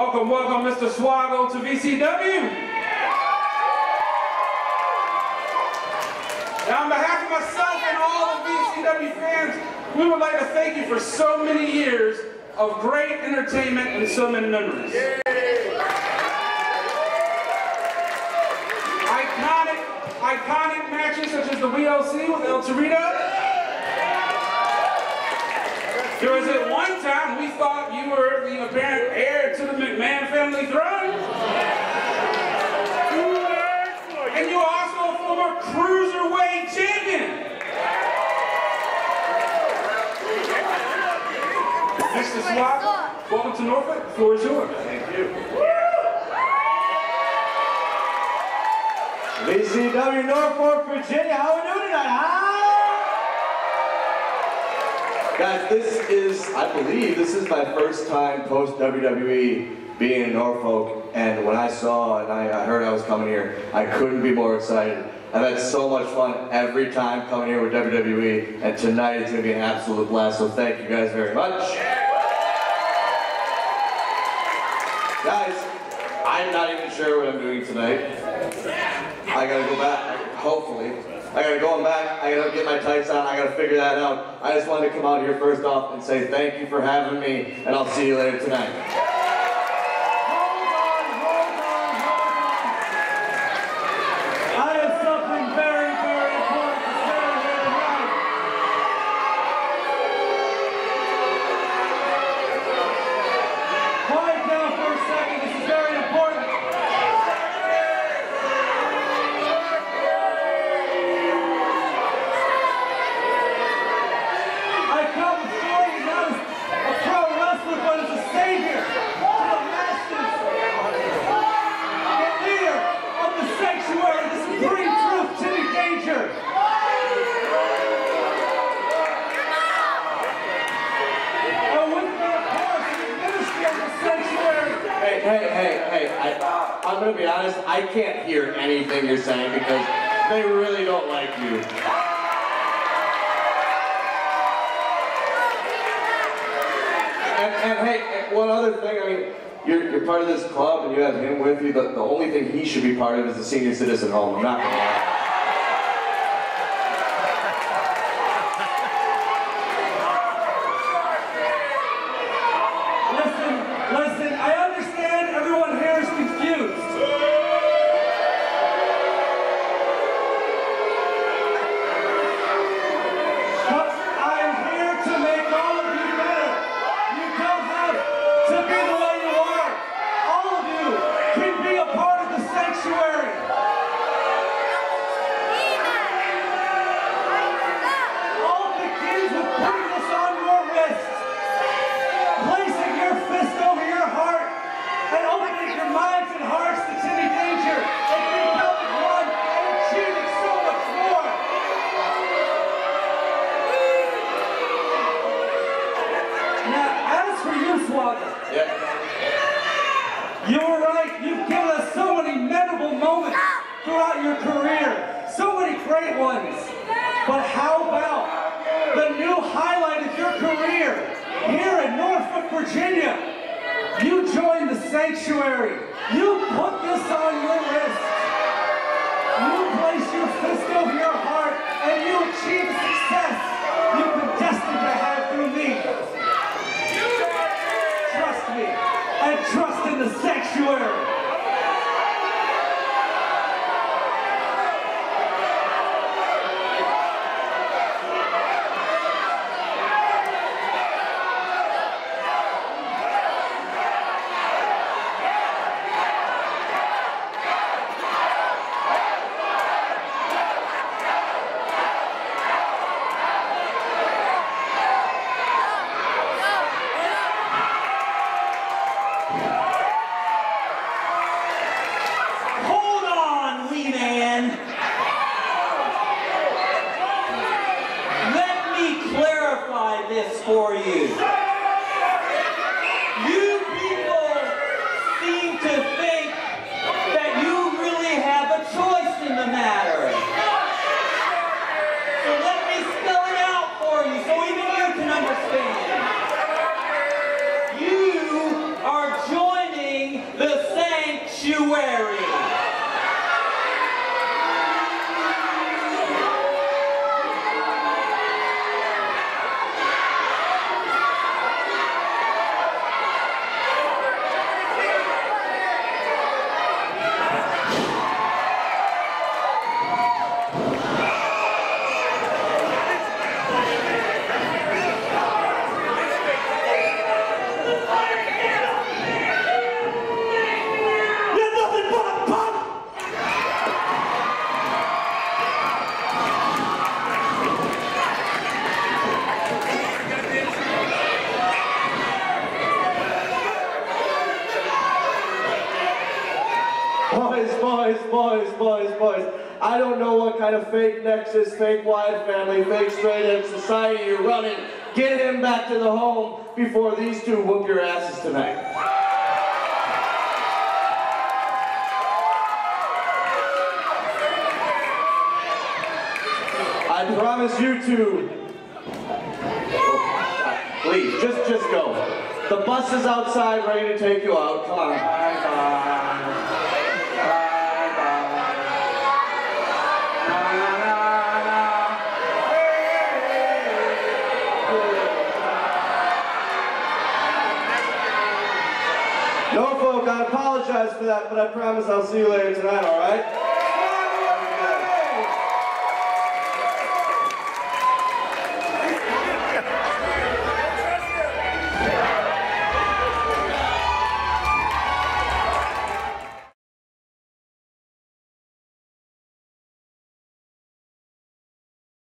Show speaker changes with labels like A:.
A: Welcome, welcome, Mr. Swoggle to VCW. Now, on behalf of myself and all of VCW fans, we would like to thank you for so many years of great entertainment and so many memories. Iconic matches such as the WLC with El Torito. There was at one time we thought you were the apparent heir to the McMahon family throne. And you were also a former cruiserweight champion. Mr. Swoggle, welcome to Norfolk. The floor is yours. Thank you.
B: VCW Norfolk, Virginia. How are we doing tonight, huh? Guys, this is, I believe, this is my first time post-WWE being in Norfolk, and when I saw and I heard I was coming here, I couldn't be more excited. I've had so much fun every time coming here with WWE, and tonight it's going to be an absolute blast, so thank you guys very much. Guys, I'm not even sure what I'm doing tonight. I gotta go back, hopefully. I gotta go back, I gotta get my tights on, I gotta figure that out. I just wanted to come out here first off and say thank you for having me, and I'll see you later tonight.
C: I have something very, very important to say here tonight. Quiet down for a second, this is very important.
B: I'm gonna be honest, I can't hear anything you're saying because they really don't like you. And hey, one other thing, I mean, you're part of this club and you have him with you, the only thing he should be part of is the senior citizen home, I'm not gonna lie.
C: Listen, I understand everyone here is confused. But I'm here to make all of you better. You don't have to be the way you are. All of you can be a part of the sanctuary. All begins with putting this on your wrist. Placing your fist over your heart and opening your minds and hearts to Timmy Danger and becoming one and achieving so much more. Now, as for you, Swoggle, you were right. You've given us so many memorable moments throughout your career, so many great ones. But how about the new highlight of your career? Here in Norfolk, Virginia, you joined the sanctuary. You put this on your wrist. You place your fist over your heart and you achieve the success you've been destined to have through me. Trust me and trust in the sanctuary.
D: Sanctuary.
B: Boys, I don't know what kind of fake nexus, fake wide family, fake straight edge society you're running. Get him back to the home before these two whoop your asses tonight. I promise you two. Please, just go. The bus is outside ready to take you out. Come on.
A: Bye-bye.
B: No, folk, I apologize for that, but I promise I'll see you later tonight, all right?